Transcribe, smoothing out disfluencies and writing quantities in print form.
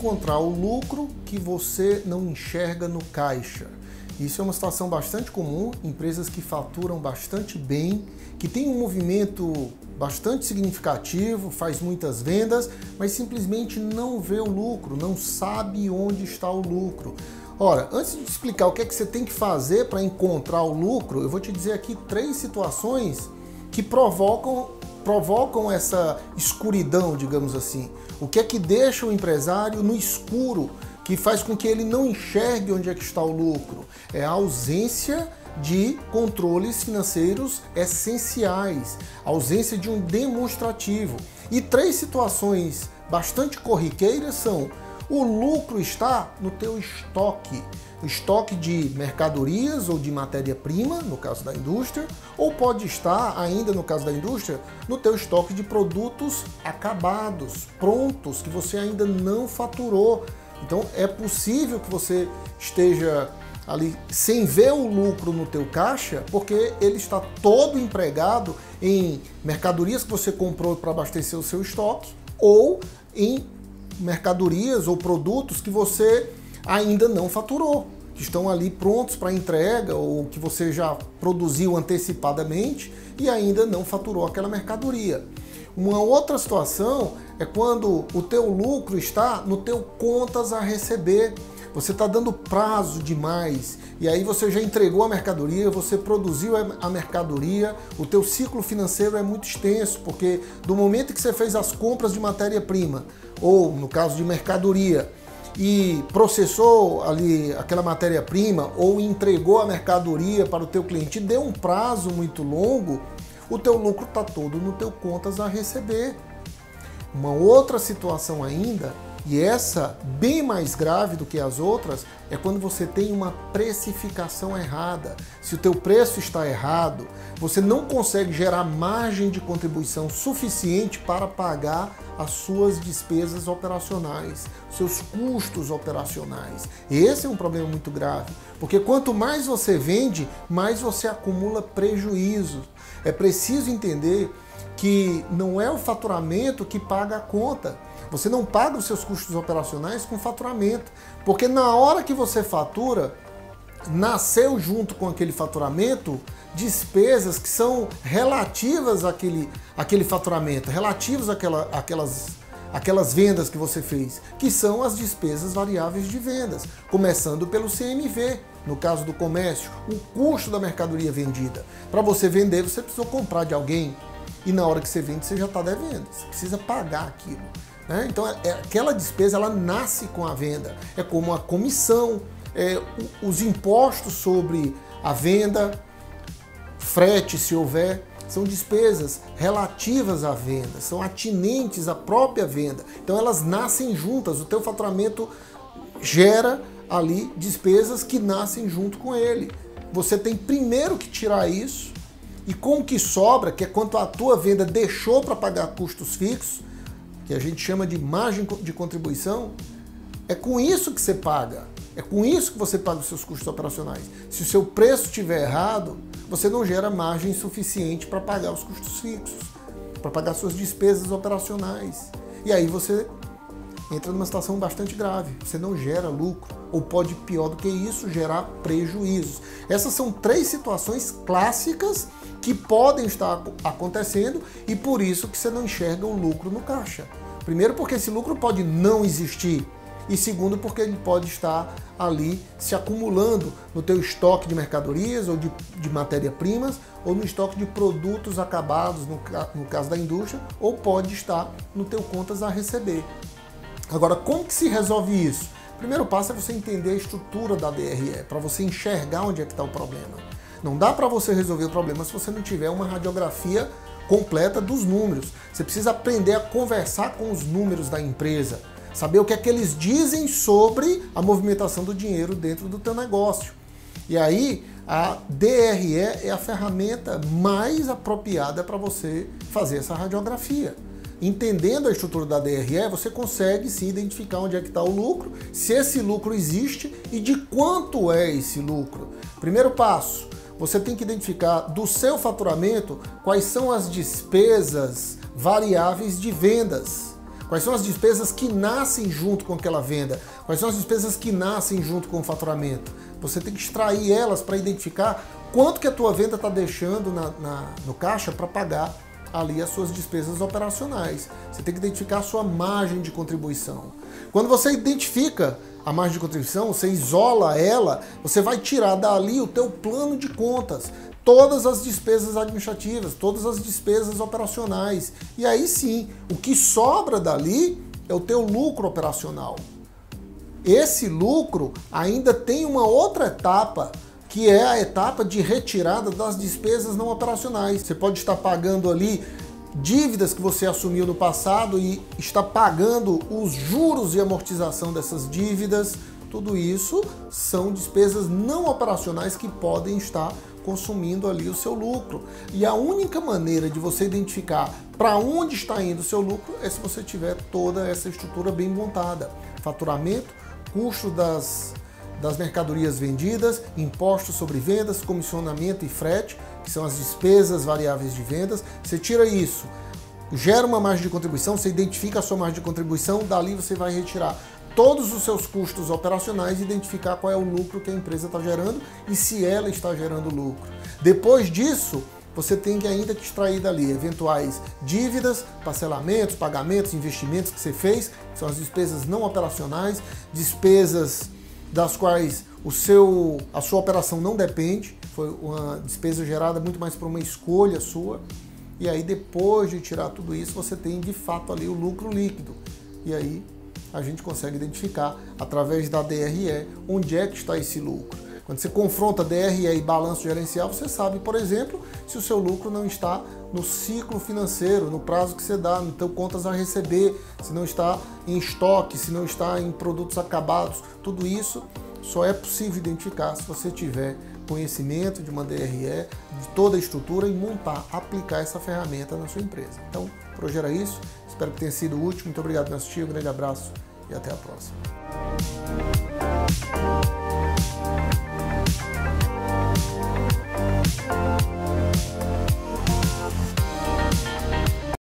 encontrar o lucro que você não enxerga no caixa. Isso é uma situação bastante comum, empresas que faturam bastante bem, que têm um movimento bastante significativo, faz muitas vendas, mas simplesmente não vê o lucro, não sabe onde está o lucro. Ora, antes de explicar o que é que você tem que fazer para encontrar o lucro, eu vou te dizer aqui 3 situações que provocam essa escuridão, digamos assim. O que é que deixa o empresário no escuro, que faz com que ele não enxergue onde é que está o lucro? É a ausência de controles financeiros essenciais, a ausência de um demonstrativo. E 3 situações bastante corriqueiras são: o lucro está no teu estoque, o estoque de mercadorias ou de matéria-prima, no caso da indústria, ou pode estar, ainda no caso da indústria, no teu estoque de produtos acabados, prontos, que você ainda não faturou. Então é possível que você esteja ali sem ver o lucro no teu caixa, porque ele está todo empregado em mercadorias que você comprou para abastecer o seu estoque, ou em mercadorias ou produtos que você ainda não faturou, que estão ali prontos para entrega ou que você já produziu antecipadamente e ainda não faturou aquela mercadoria. Uma outra situação é quando o teu lucro está no teu contas a receber. Você está dando prazo demais e aí você já entregou a mercadoria, você produziu a mercadoria, o teu ciclo financeiro é muito extenso, porque do momento que você fez as compras de matéria-prima, ou no caso de mercadoria, e processou ali aquela matéria-prima, ou entregou a mercadoria para o teu cliente, deu um prazo muito longo, o teu lucro está todo no teu contas a receber. Uma outra situação ainda, e essa bem mais grave do que as outras, é quando você tem uma precificação errada. Se o teu preço está errado, você não consegue gerar margem de contribuição suficiente para pagar as suas despesas operacionais, seus custos operacionais. Esse é um problema muito grave, porque quanto mais você vende, mais você acumula prejuízo. É preciso entender que não é o faturamento que paga a conta. Você não paga os seus custos operacionais com faturamento, porque na hora que você fatura, nasceu junto com aquele faturamento despesas que são relativas àquele faturamento, relativas àquelas vendas que você fez, que são as despesas variáveis de vendas, começando pelo CMV, no caso do comércio, o custo da mercadoria vendida. Para você vender, você precisou comprar de alguém, e na hora que você vende, você já está devendo, você precisa pagar aquilo. Então aquela despesa ela nasce com a venda, é como a comissão, os impostos sobre a venda, frete se houver, são despesas relativas à venda, são atinentes à própria venda, então elas nascem juntas, o teu faturamento gera ali despesas que nascem junto com ele. Você tem primeiro que tirar isso, e com o que sobra, que é quanto a tua venda deixou para pagar custos fixos, que a gente chama de margem de contribuição, é com isso que você paga. É com isso que você paga os seus custos operacionais. Se o seu preço estiver errado, você não gera margem suficiente para pagar os custos fixos, para pagar suas despesas operacionais. E aí você entra numa situação bastante grave. Você não gera lucro, ou pode, pior do que isso, gerar prejuízos. Essas são 3 situações clássicas que podem estar acontecendo e por isso que você não enxerga o lucro no caixa. Primeiro, porque esse lucro pode não existir, e segundo, porque ele pode estar ali se acumulando no teu estoque de mercadorias ou de matéria-primas, ou no estoque de produtos acabados, no caso da indústria, ou pode estar no teu contas a receber. Agora, como que se resolve isso? O primeiro passo é você entender a estrutura da DRE, para você enxergar onde é que está o problema. Não dá para você resolver o problema se você não tiver uma radiografia completa dos números. Você precisa aprender a conversar com os números da empresa, saber o que é que eles dizem sobre a movimentação do dinheiro dentro do teu negócio. E aí, a DRE é a ferramenta mais apropriada para você fazer essa radiografia. Entendendo a estrutura da DRE, você consegue sim identificar onde é que está o lucro, se esse lucro existe e de quanto é esse lucro. Primeiro passo, você tem que identificar do seu faturamento quais são as despesas variáveis de vendas. Quais são as despesas que nascem junto com aquela venda? Quais são as despesas que nascem junto com o faturamento? Você tem que extrair elas para identificar quanto que a tua venda está deixando no caixa para pagar ali as suas despesas operacionais. Você tem que identificar a sua margem de contribuição. Quando você identifica a margem de contribuição, você isola ela, você vai tirar dali o teu plano de contas, todas as despesas administrativas, todas as despesas operacionais. E aí sim, o que sobra dali é o teu lucro operacional. Esse lucro ainda tem uma outra etapa, que é a etapa de retirada das despesas não operacionais. Você pode estar pagando ali dívidas que você assumiu no passado e está pagando os juros e amortização dessas dívidas. Tudo isso são despesas não operacionais que podem estar consumindo ali o seu lucro. E a única maneira de você identificar para onde está indo o seu lucro é se você tiver toda essa estrutura bem montada. Faturamento, custo das mercadorias vendidas, impostos sobre vendas, comissionamento e frete, que são as despesas variáveis de vendas. Você tira isso, gera uma margem de contribuição, você identifica a sua margem de contribuição, dali você vai retirar todos os seus custos operacionais e identificar qual é o lucro que a empresa está gerando e se ela está gerando lucro. Depois disso, você tem que ainda que extrair dali eventuais dívidas, parcelamentos, pagamentos, investimentos que você fez, que são as despesas não operacionais, despesas das quais a sua operação não depende, foi uma despesa gerada muito mais por uma escolha sua. E aí depois de tirar tudo isso, você tem de fato ali o lucro líquido. E aí a gente consegue identificar através da DRE onde é que está esse lucro. Quando você confronta DRE e balanço gerencial, você sabe, por exemplo, se o seu lucro não está no ciclo financeiro, no prazo que você dá, no teu contas a receber, se não está em estoque, se não está em produtos acabados. Tudo isso só é possível identificar se você tiver conhecimento de uma DRE, de toda a estrutura e montar, aplicar essa ferramenta na sua empresa. Então, por hoje era isso. Espero que tenha sido útil. Muito obrigado por assistir. Um grande abraço e até a próxima.